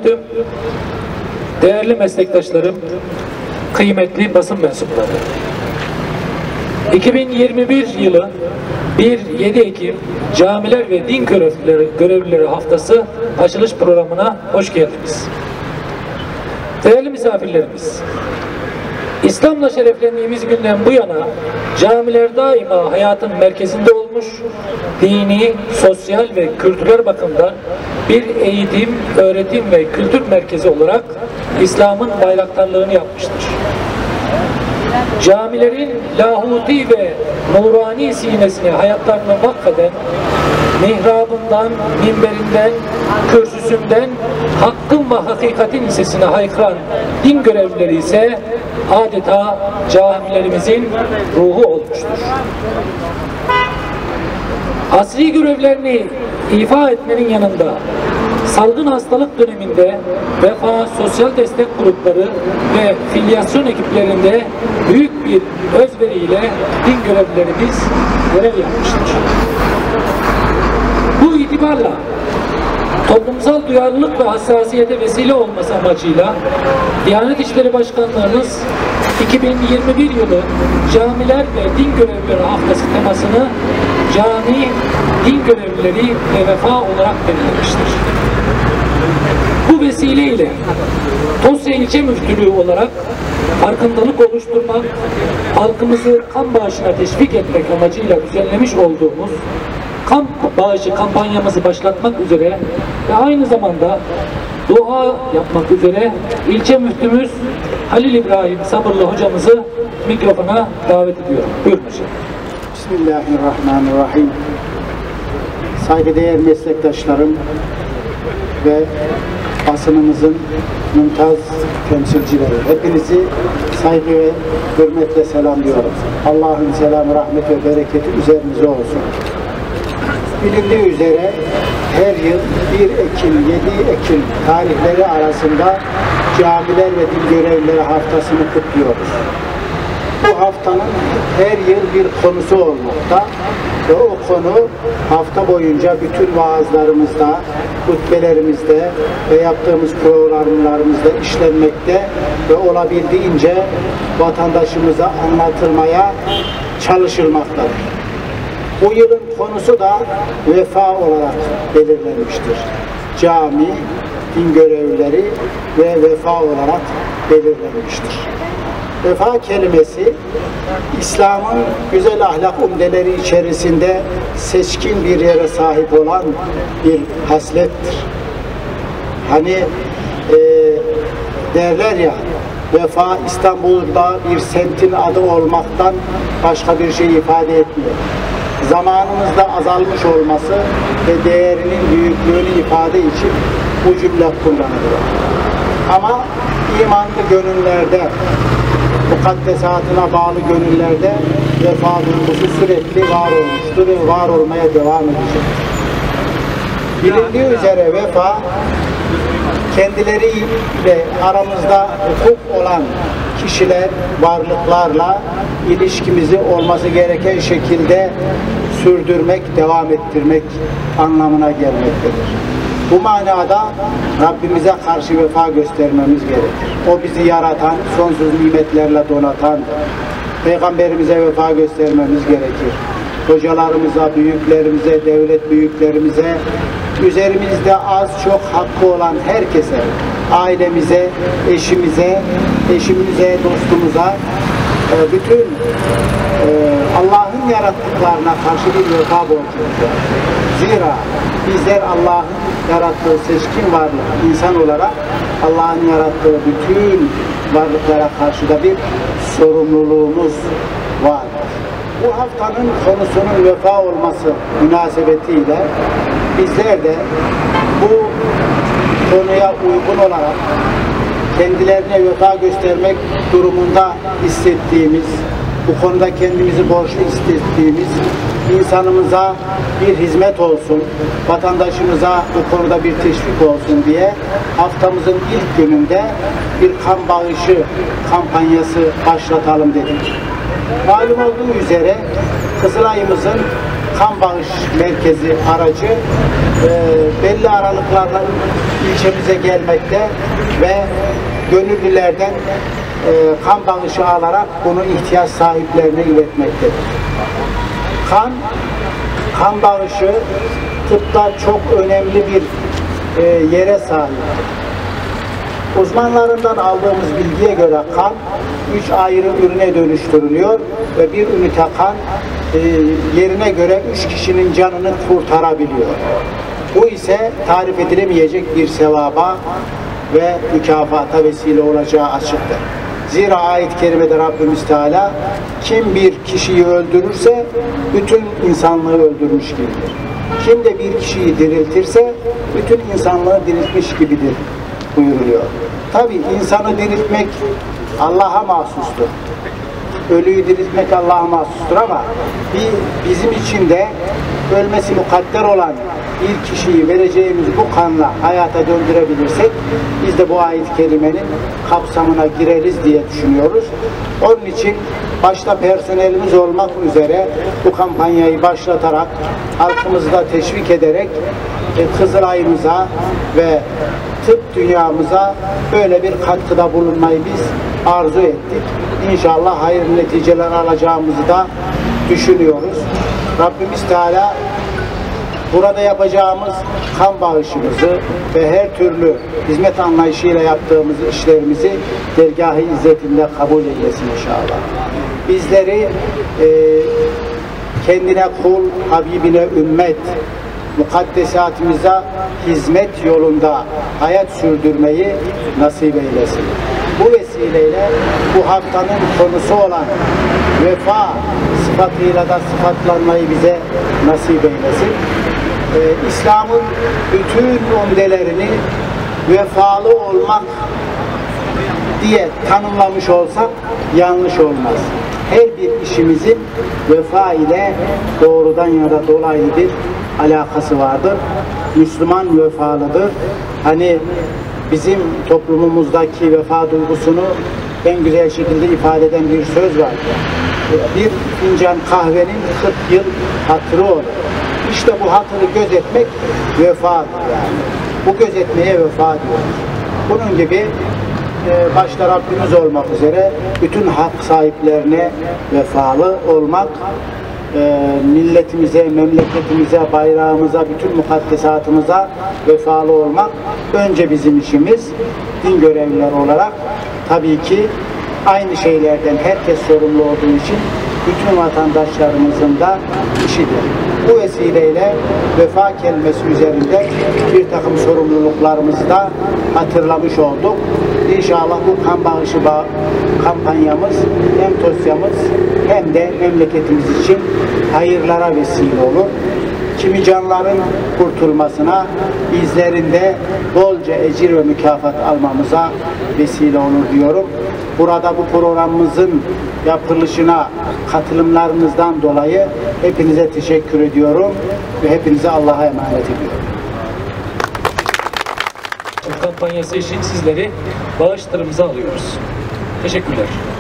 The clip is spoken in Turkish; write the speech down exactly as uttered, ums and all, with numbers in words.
Müftüm, değerli meslektaşlarım, kıymetli basın mensupları. iki bin yirmi bir yılı bir yedi Ekim Camiler ve Din Görevlileri, Görevlileri Haftası açılış programına hoş geldiniz. Değerli misafirlerimiz, İslam'la şereflendiğimiz günden bu yana camiler daima hayatın merkezinde olmuş, dini, sosyal ve kültürel bakımdan bir eğitim, öğretim ve kültür merkezi olarak İslam'ın bayraktarlığını yapmıştır. Camilerin lahuti ve nurani sinesine hayatlarını vakfeden, mihrabından, minberinden, kürsüsünden, hakkın ve hakikatin sesine haykıran din görevlileri ise adeta camilerimizin ruhu olmuştur. Asri görevlerini ifa etmenin yanında salgın hastalık döneminde Vefa Sosyal Destek Grupları ve filyasyon ekiplerinde büyük bir özveriyle din görevlilerimiz görev yapmıştır. Bu itibarla toplumsal duyarlılık ve hassasiyete vesile olması amacıyla Diyanet İşleri Başkanlığımız iki bin yirmi bir yılı Camiler ve Din Görevlileri Haftası temasını cami, din görevlileri ve vefa olarak belirlemiştir. Bu vesileyle Tosya İlçe Müftülüğü olarak farkındalık oluşturmak, halkımızı kan bağışına teşvik etmek amacıyla düzenlemiş olduğumuz kan bağışı kampanyamızı başlatmak üzere ve aynı zamanda dua yapmak üzere ilçe müftümüz Halil İbrahim Sabırlı hocamızı mikrofona davet ediyorum. Buyurun hocam. Bismillahirrahmanirrahim. Saygıdeğer meslektaşlarım ve basınımızın mümtaz temsilcileri, hepinizi saygı ve hürmetle selamlıyorum. Allah'ın selamı, rahmet ve bereketi üzerinize olsun. Bilindiği üzere her yıl bir Ekim, yedi Ekim tarihleri arasında Camiler ve Din Görevlileri Haftası'nı kutluyoruz. Bu haftanın her yıl bir konusu olmakta ve o konu hafta boyunca bütün vaazlarımızda, hutbelerimizde ve yaptığımız programlarımızda işlenmekte ve olabildiğince vatandaşımıza anlatılmaya çalışılmaktadır. Bu yılın konusu da vefa olarak belirlenmiştir. Cami, din görevlileri ve vefa olarak belirlenmiştir. Vefa kelimesi, İslam'ın güzel ahlak umdeleri içerisinde seçkin bir yere sahip olan bir haslettir. Hani e, derler ya, vefa İstanbul'da bir semtin adı olmaktan başka bir şey ifade etmiyor. Zamanımızda azalmış olması ve değerinin büyüklüğünü ifade için bu cümle kullanılıyor. Ama imanlı gönüllerde, mukaddesatına bağlı gönüllerde vefa duygusu sürekli var olmuştur ve var olmaya devam edecek. Bilindiği üzere vefa, kendileriyle aramızda hukuk olan kişiler, varlıklarla ilişkimizi olması gereken şekilde sürdürmek, devam ettirmek anlamına gelmektedir. Bu manada Rabbimize karşı vefa göstermemiz gerekir. O bizi yaratan, sonsuz nimetlerle donatan, Peygamberimize vefa göstermemiz gerekir. Hocalarımıza, büyüklerimize, devlet büyüklerimize, üzerimizde az çok hakkı olan herkese, ailemize, eşimize, eşimize, dostumuza, bütün Allah'ın yarattıklarına karşı bir vefa borcumuz. Zira bizler Allah'ın yarattığı seçkin varlık, insan olarak Allah'ın yarattığı bütün varlıklara karşı da bir sorumluluğumuz var. Bu haftanın konusunun vefa olması münasebetiyle bizler de bu konuya uygun olarak kendilerine vefa göstermek durumunda hissettiğimiz, bu konuda kendimizi borçlu hissettiğimiz insanımıza bir hizmet olsun, vatandaşımıza bu konuda bir teşvik olsun diye haftamızın ilk gününde bir kan bağışı kampanyası başlatalım dedik. Malum olduğu üzere Kızılay'ımızın kan bağış merkezi aracı e, belli aralıklarla ilçemize gelmekte ve gönüllülerden e, kan bağışı alarak bunu ihtiyaç sahiplerine iletmektedir. Kan, kan bağışı tıpta çok önemli bir e, yere sahip. Uzmanlarından aldığımız bilgiye göre kan üç ayrı ürüne dönüştürülüyor ve bir ünite kan e, yerine göre üç kişinin canını kurtarabiliyor. Bu ise tarif edilemeyecek bir sevaba ve mükafata vesile olacağı açıktır. Zira ayet-i kerimede Rabbimiz Teala kim bir kişiyi öldürürse bütün insanlığı öldürmüş gibidir. Kim de bir kişiyi diriltirse bütün insanlığı diriltmiş gibidir buyuruluyor. Tabi insanı diriltmek Allah'a mahsustur. Ölüyü diriltmek Allah'a mahsustur ama bir, bizim için de ölmesi mukadder olan bir kişiyi vereceğimiz bu kanla hayata döndürebilirsek biz de bu ayet-i kerimenin kapsamına gireriz diye düşünüyoruz. Onun için başta personelimiz olmak üzere bu kampanyayı başlatarak halkımızı da teşvik ederek e, Kızılay'ımıza ve tıp dünyamıza böyle bir katkıda bulunmayı biz arzu ettik. İnşallah hayırlı neticeler alacağımızı da düşünüyoruz. Rabbimiz Teala burada yapacağımız kan bağışımızı ve her türlü hizmet anlayışıyla yaptığımız işlerimizi dergâh-ı izzetinde kabul eylesin inşallah. Bizleri e, kendine kul, Habibine ümmet, mukaddesatımıza hizmet yolunda hayat sürdürmeyi nasip eylesin. Bu vesileyle bu haftanın konusu olan vefa sıfatıyla da sıfatlanmayı bize nasip eylesin. Ee, İslam'ın bütün umdelerini vefalı olmak diye tanımlamış olsak yanlış olmaz. Her bir işimizin vefa ile doğrudan ya da dolaylı bir alakası vardır. Müslüman vefalıdır. Hani bizim toplumumuzdaki vefa duygusunu en güzel şekilde ifade eden bir söz var. Bir fincan kahvenin kırk yıl hatırı olur. İşte bu hatırı gözetmek vefadır yani. Bu gözetmeye vefa diyoruz. Bunun gibi e, başta Rabbimiz olmak üzere bütün hak sahiplerine vefalı olmak, e, milletimize, memleketimize, bayrağımıza, bütün mukaddesatımıza vefalı olmak önce bizim işimiz. Din görevlileri olarak tabii ki aynı şeylerden herkes sorumlu olduğu için bütün vatandaşlarımızın da işidir. Bu vesileyle vefa kelimesi üzerinde bir takım sorumluluklarımızı da hatırlamış olduk. İnşallah bu kan bağışı kampanyamız hem dosyamız hem de memleketimiz için hayırlara vesile olur. Kimi canların kurtulmasına, bizlerinde bolca ecir ve mükafat almamıza vesile olur diyorum. Burada bu programımızın yapılışına katılımlarınızdan dolayı hepinize teşekkür ediyorum ve hepinize Allah'a emanet ediyorum. Bu kampanyası için sizleri bağışlarımıza alıyoruz. Teşekkürler.